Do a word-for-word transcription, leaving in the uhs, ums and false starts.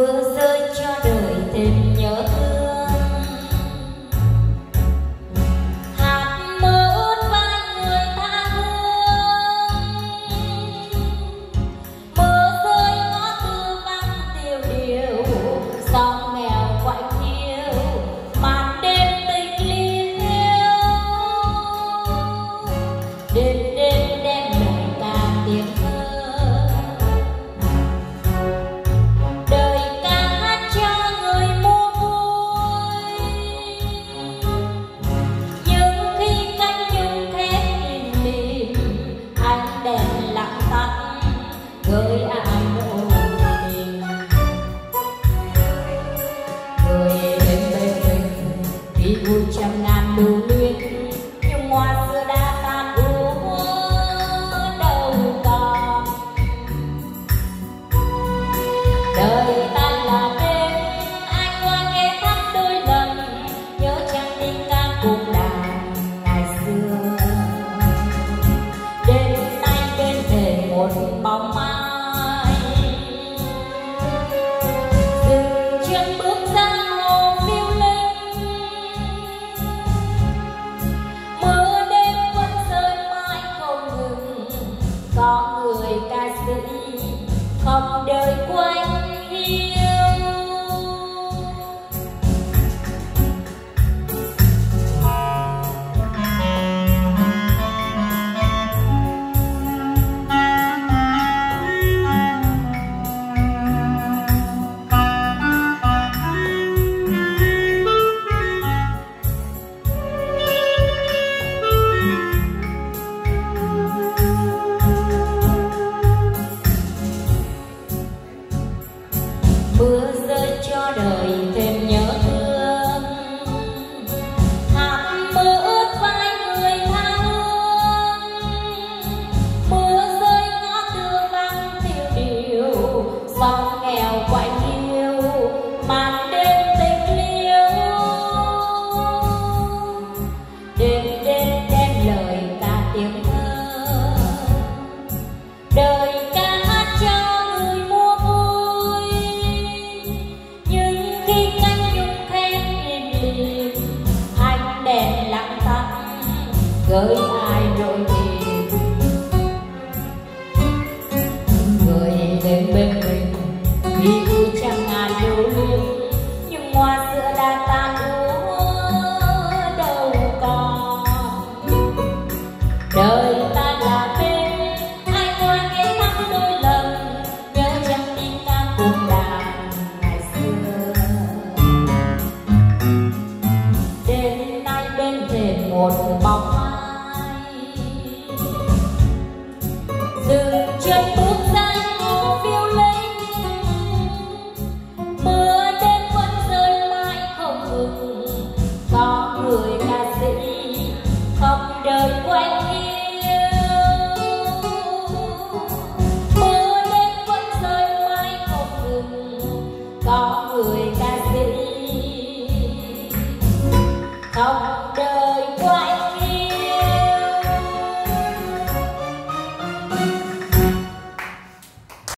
mưa rơi cho đời thêm nhớ thương. Hạt mưa ướt vai người tha hương, mưa rơi ngõ tư vắng tiêu điều, gió nghèo quạnh hiu màn đêm tình liêu. Đêm đêm đem lời ca tiếng thơ, đời ca hát cho người mua vui. Nhưng khi cánh nhung thép im lìm, ánh đèn lặng tắt gợi ai nỗi tình. Người đến bên mình vì vui trăm ngàn lưu luyến, nhưng hoa xưa đã tan úa đâu còn. Đời ta là đêm anh qua nghe thăm đôi lần, nhớ chăng tiếng ca cuộc đàn ngày xưa. Đêm nay bên thềm một bóng ai, dừng chân bước ra hồ phiêu linh. Mưa đêm vẫn rơi mãi không ngừng, có người ca sĩ không đời quanh hiu. Mưa rơi cho đời thêm nhớ thương, hạt mưa ướt vai người tha hương, mưa rơi ngõ tư vắng tiêu điều, gió nghèo quạnh hiu màn đêm tình liêu. Đêm đêm đem lời ca tiếng thơ, đời ca hát cho người mua vui. Nhưng khi cánh nhung thép im lìm, ánh đèn lặng tắt gợi ai nỗi niềm. Người đến bên mình vì vui trăm ngàn lưu luyến, nhưng hoa xưa đã tan úa đâu còn. Đời ta là bên ai qua nghe thăm đôi lần, nhớ chăng tiếng ca cuộc đàn ngày xưa. Đêm nay bên thềm một bóng ai, dừng chân bước ra hồ phiêu linh. Mưa đêm vẫn rơi mãi không ngừng, có người ca sĩ không đời quanh hiu. Mưa đêm vẫn rơi mãi không ngừng, có người ca sĩ không